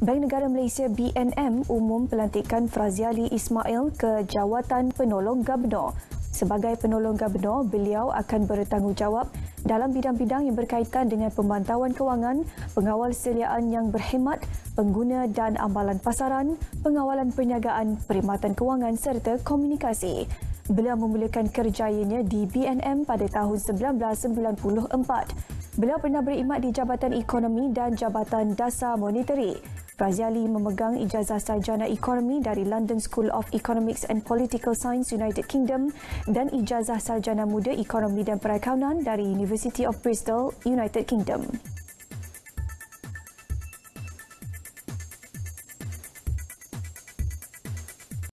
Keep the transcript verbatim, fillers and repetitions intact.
Bank Negara Malaysia B N M umum pelantikan Fraziali Ismail ke jawatan penolong Gubernur. Sebagai penolong Gubernur, beliau akan bertanggungjawab dalam bidang-bidang yang berkaitan dengan pemantauan kewangan, pengawal sediaan yang berkhidmat, pengguna dan amalan pasaran, pengawalan perniagaan, perkhidmatan kewangan serta komunikasi. Beliau memulakan kerjayanya di B N M pada tahun seribu sembilan ratus sembilan puluh empat. Beliau pernah berkhidmat di Jabatan Ekonomi dan Jabatan Dasar Moneteri. Fraziali memegang ijazah sarjana ekonomi dari London School of Economics and Political Science, United Kingdom dan ijazah sarjana muda ekonomi dan perakaunan dari University of Bristol, United Kingdom.